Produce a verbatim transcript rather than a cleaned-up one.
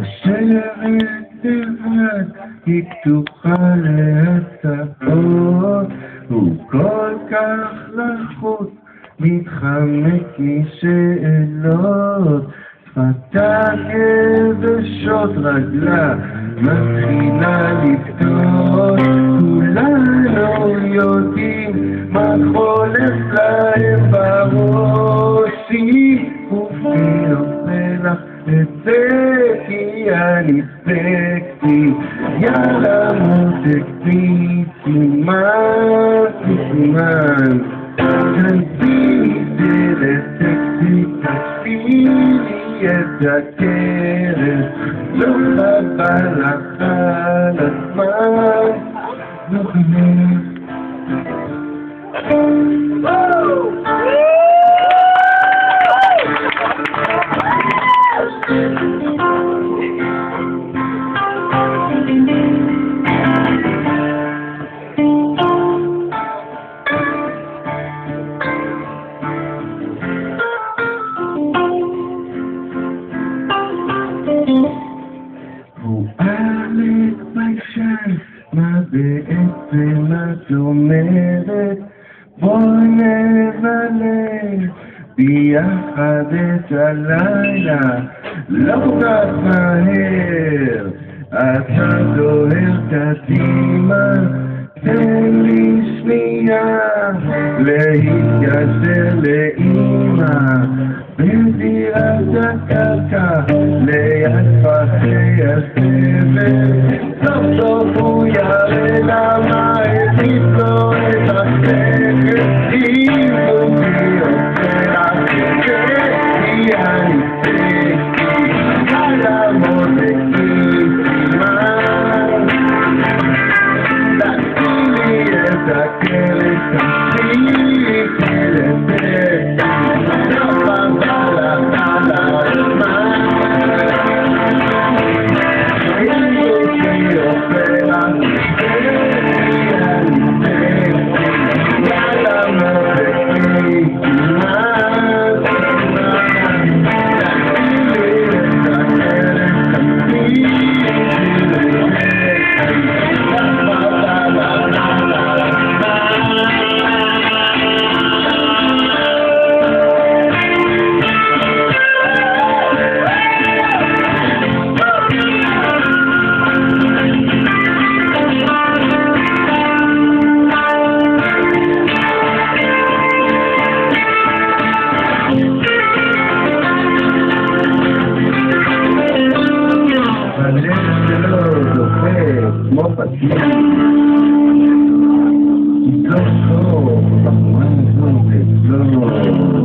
השערת לבד היא פתוחה להצעות, הוא כל כך לחוץ, מתחמק משאלות, שפתה כבשות רגלה מתחילה לפתות, כולנו יודעים מה חולף להם בראש, ופי עושה לך את זה כי אני ספקתי, יאללה מותקתי סימן סימן, תנסיני סקסי, תשפילי את הכרס, לא חבל לך על הזמן, זוכרים. הוא אלק ביישן, מה בעצם את אומרת? בואי נבלה ביחד את הלילה, לא כך מהר, אתה דוהר קדימה, תן לי שנייה להתקשר לאמא בדירת הקרקע ליד פחי הסבל, סוף סוף הוא יראה למה הטיף לו את הסבל, אם הוא בי עושה לך כי אני סקסי, יאללה מותקי סימן, תשימי את הכלב, תשימי כלב כמו פתיח, לא טוב, בחורה זו וזו